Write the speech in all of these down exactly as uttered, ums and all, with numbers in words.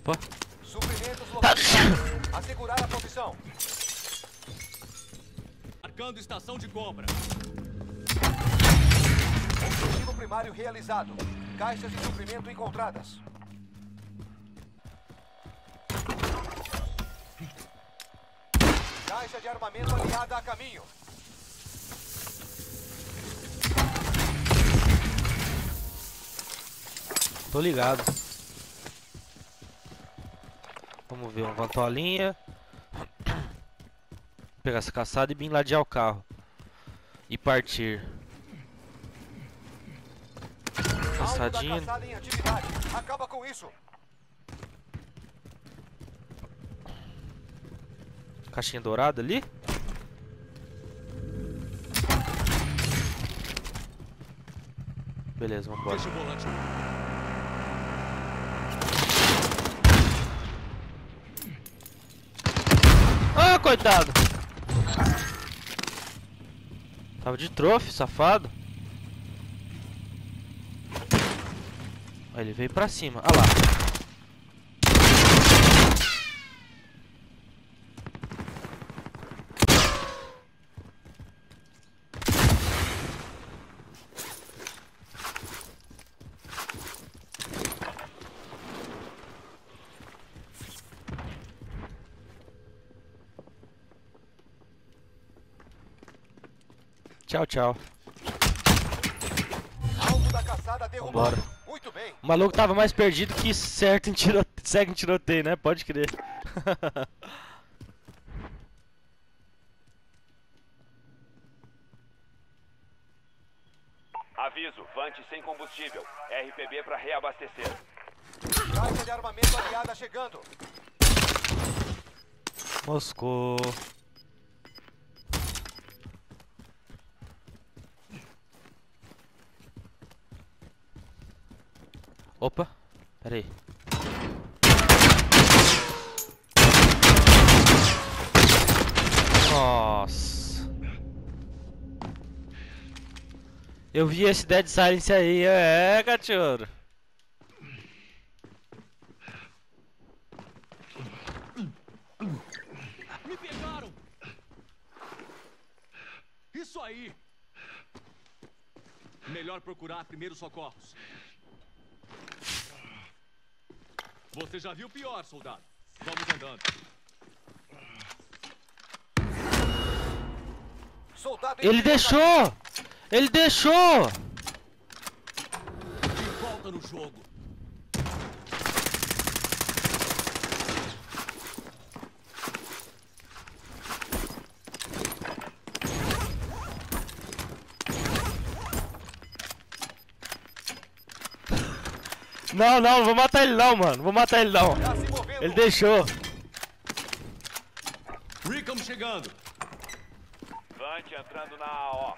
Opa. Suprimentos localizados. Assegurar a posição. Marcando estação de compra. Objetivo primário realizado. Caixas de suprimento encontradas. Caixa de armamento aliada a caminho. Tô ligado. Vamos ver, um vantolinha. Pegar essa caçada e vir ladear o carro. E partir. Caçadinha. Alvo da caçada em atividade. Acaba com isso. Caixinha dourada ali. Beleza, vambora. Deixa o volante. Ah, coitado! Tava de trofe, safado. Aí ele veio pra cima, olha lá. Tchau, tchau. Alvo da caçada derrubado. Vambora. Muito bem. O maluco tava mais perdido que certo em tiroteio, segue em tiroteio, né? Pode crer. Aviso, Vante sem combustível. R P B para reabastecer. Caixa de armamento aliada chegando. Moscou. Opa, pera aí. Nossa. Eu vi esse Dead Silence aí, é, cachorro. Me pegaram! Isso aí! Melhor procurar primeiros socorros. Você já viu pior, soldado. Vamos andando. Soldado Ele deixou! Ele deixou! De volta no jogo. Não, não, não vou matar ele não, mano. Vou matar ele não. Tá se movendo. Ele deixou. Recon chegando. Vante entrando na A O.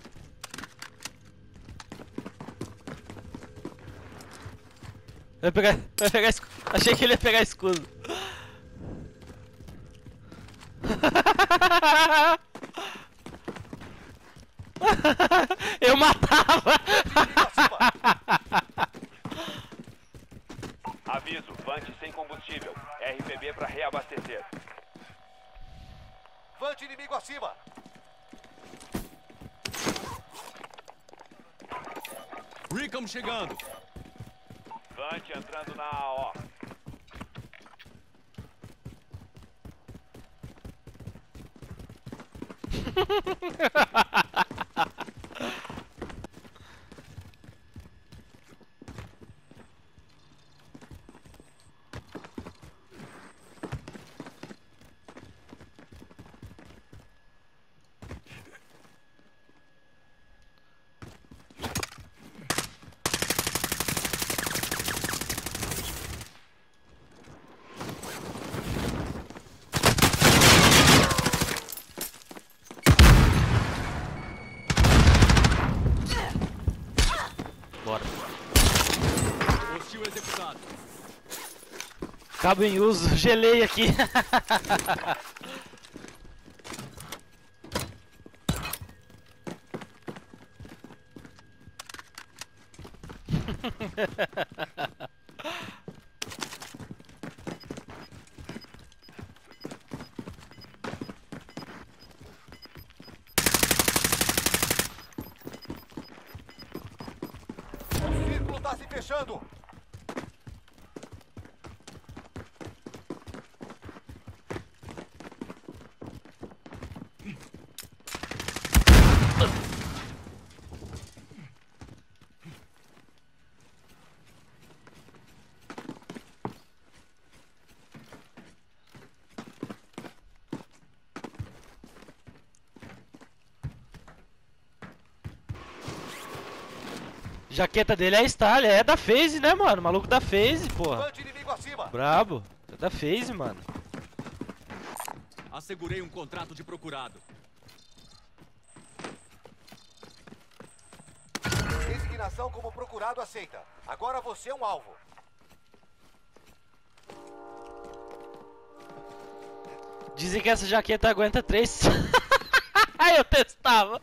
Vai pegar, vai pegar escudo. Achei que ele ia pegar escudo. Eu matava. Aviso, Vante sem combustível. R P B para reabastecer. Vante inimigo acima. Recon chegando. Vante entrando na A O. Bora. Hostil executado. Cabo em uso, gelei aqui. aproximando. Jaqueta dele é Stalin, é da FaZe, né, mano? Maluco da FaZe, porra. Bande inimigo acima. Brabo. É da FaZe, mano. Assegurei um contrato de procurado. Designação como procurado aceita. Agora você é um alvo. Dizem que essa jaqueta aguenta três. Eu testava.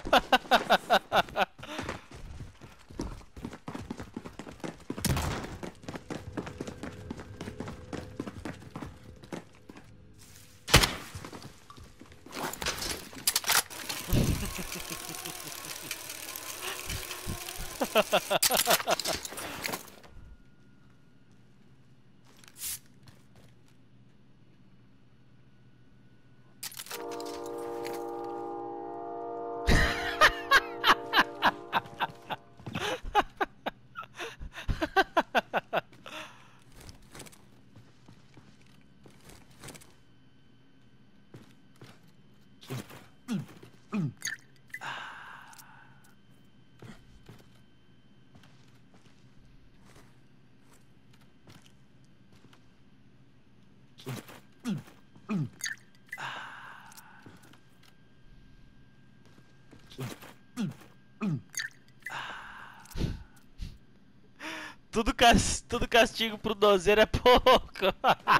Tudo, cas tudo castigo pro dozeiro é pouco.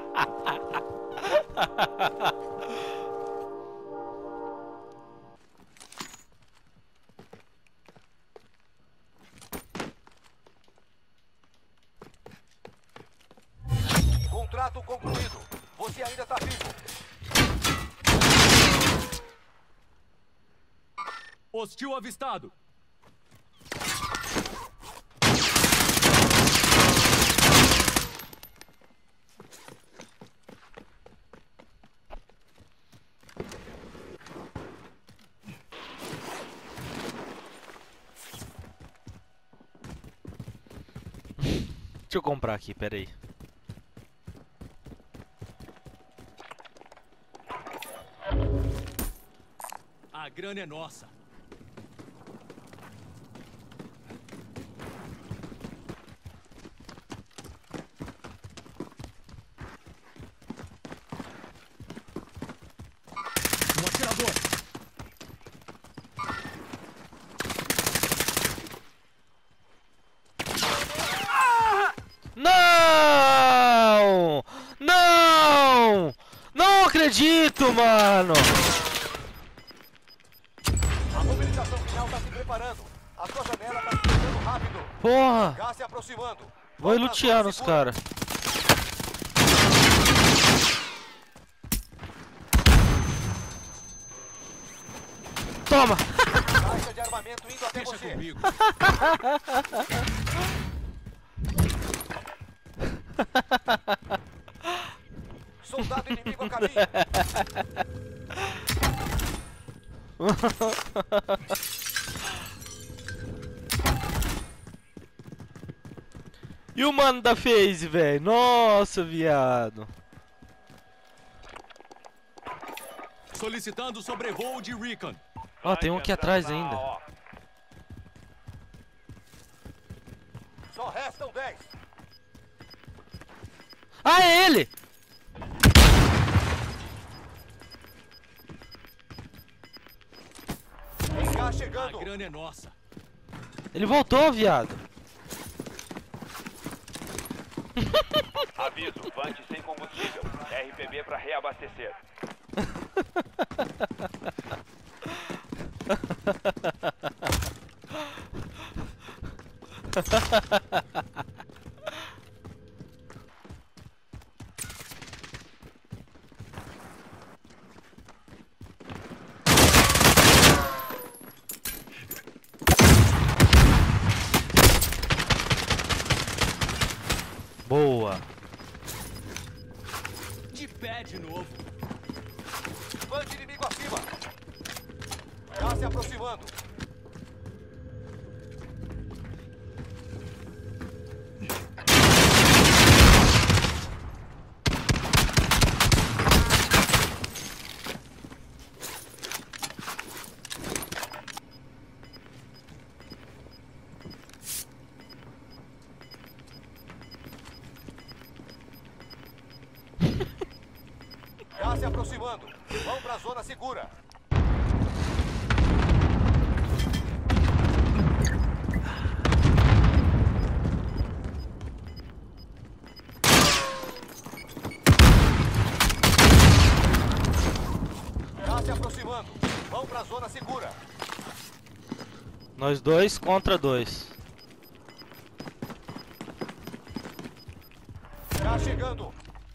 Contrato concluído. Você ainda tá vivo. Hostil avistado. Deixa eu comprar aqui, pera aí. A grana é nossa. Um atirador. Não! Não! Não acredito, mano! A mobilização final tá se preparando. A sua janela tá se fechando rápido. Porra! Gás se aproximando. Vou lutear nos caras. Toma! Caixa de armamento indo até Deixa você. comigo. Soldado inimigo a caminho. E o mano da FaZe, velho? Nossa, viado. Solicitando sobrevoo de Recon. Ó, tem um aqui atrás ainda. Só restam dez. Ah, é ele! Gás A chegando. grana é nossa. Ele voltou, viado. Aviso, Vante sem combustível. R P B para reabastecer. pé de novo. Bande inimigo acima. Já se aproximando. Já se aproximando. Vão pra zona segura. Já se aproximando. Vão pra zona segura. Nós dois contra dois. Já chegando.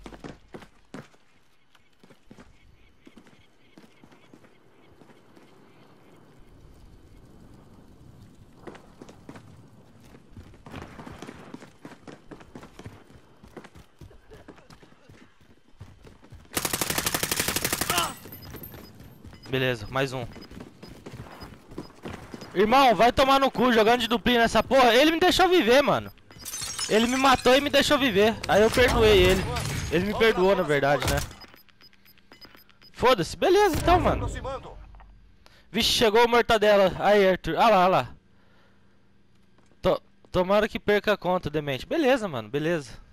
Beleza, mais um. Irmão, vai tomar no cu jogando de duplinha nessa porra. Ele me deixou viver, mano. Ele me matou e me deixou viver. Aí eu perdoei ele. Ele me perdoou, na verdade, né? Foda-se. Beleza, então, mano. Vixe, chegou o Mortadela. Aí, Arthur. Ah lá, ah lá. To Tomara que perca a conta, demente. Beleza, mano. Beleza.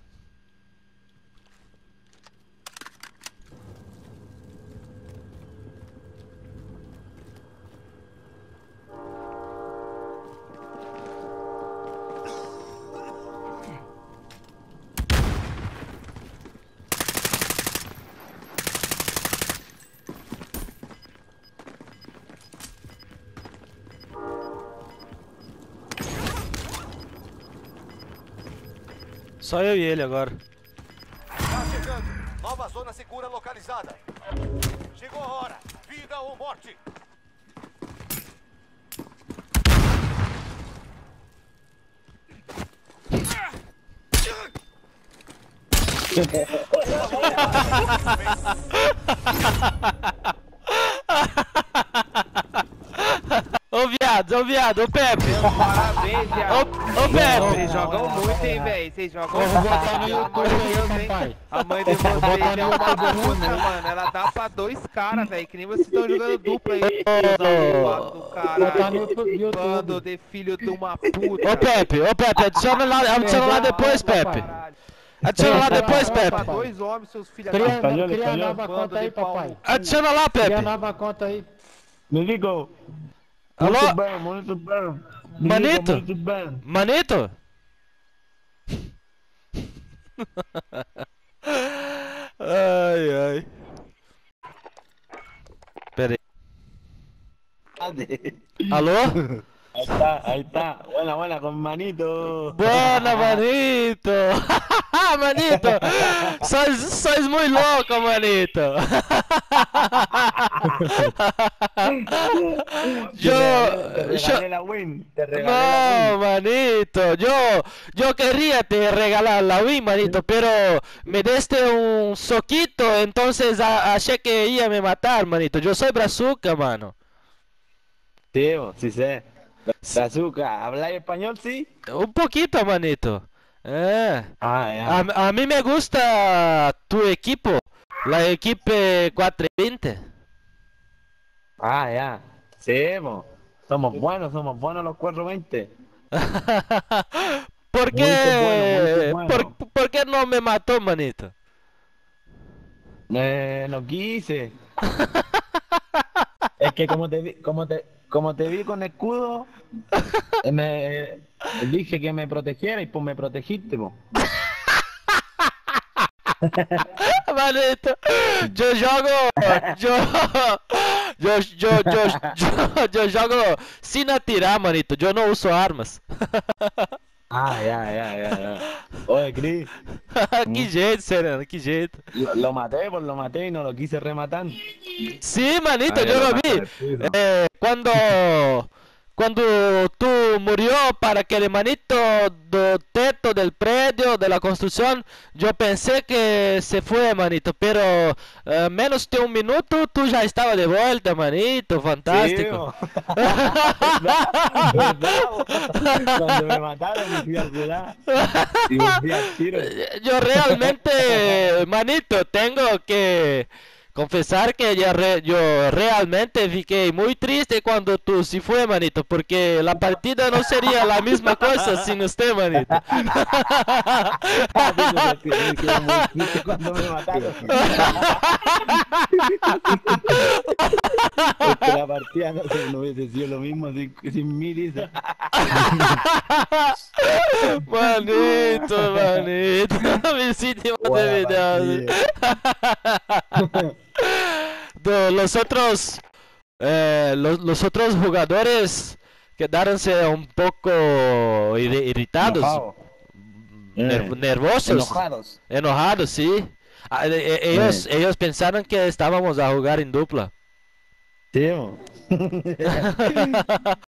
Só eu e ele agora. Tá chegando. Nova zona segura localizada. Chegou a hora. Vida ou morte. Ô viado, ô viado, ô Pepe! Parabéns, viado! Ô, ô Pepe! Vocês jogam muito, hein, velho? Vocês jogam Eu vou muito. botar no YouTube aí, papai. A mãe de vocês é uma puta, mano. Ela dá pra dois caras, velho. Que nem vocês estão jogando dupla aí. Do Botar no caralho. YouTube. Bando de filho de uma puta. Ô Pepe, ô Pepe, adiciona lá, adiciona lá depois, Pepe. Caralho. Adiciona lá depois, Pra Pepe. dois homens, seus filhos Cria, da puta. cria a nova Bando conta aí, de pau papai. no cu. Adiciona lá, Cria a Pepe. nova conta aí. Me ligou. Alô? Muito bem, muito bem. Me Manito? ligou muito bem. Manito? Ai, ai. Pera aí. Alô? Ahí está, ahí está. Buena, buena, con manito. Buena, manito! Manito! Sois, sois muy loco, manito! Yo, Te yo, regalé la win. Te regalé la no, win. manito, yo, yo quería te regalar la win, manito, pero me diste un soquito, entonces a- achei que ia me matar, manito. Yo soy brazuca, mano. Sí, vos, sí sé. Brazuca, ¿habláis español, sí? Un poquito, manito. Eh. Ah, ya. A, a mí me gusta tu equipo, la equipe cuatro veinte. Ah, ya. Sí, vos. Somos buenos, somos buenos los cuatro veinte. ¿Por Muy qué? bueno, muy bueno. ¿Por, por qué no me mató, manito? Eh, no quise. Es que como te vi, como te, como te vi con escudo, eh, me dije que me protegiera y pues me protegiste, po. Manito, yo jogo, yo, yo, yo, yo, yo, yo jogo sin atirar, manito. Yo no uso armas. Ah, ya, ya, ya, ya. Oye, Cris, Que jeito, Serena, que jeito. lo, lo maté, pues lo maté y no lo quise rematar. Sí, manito, Ay, yo lo lo maté vi. al piso. Eh, cuando, cuando tú murió para que el manito do teto del predio, de la construcción, yo pensé que se fue, manito, pero eh, menos de un minuto tú ya estaba de vuelta, manito, fantástico. Sí, ¿verdad? ¿Verdad? Cuando me mataron me fui a curar. Y volví al tiro. Yo realmente, manito, tengo que confesar que ya re- yo realmente fiqué muy triste cuando tú sí fue, manito, porque la partida no sería la misma cosa sin usted, manito. Me quedé- me quedé muy triste cuando me mataron. Porque la partida no, se- no hubiese sido lo mismo sin, sin mi Lisa. Manito, manito, me hiciste más de Buena verdad. Do- Los otros, eh, los, los otros jugadores quedaronse un poco irri- irritados, Enojado. ner- Eh, nervosos, Enojados. enojados, sí. Ah, eh, eh, ellos, ellos pensaron que estábamos a jugar en dupla. Sí, mo.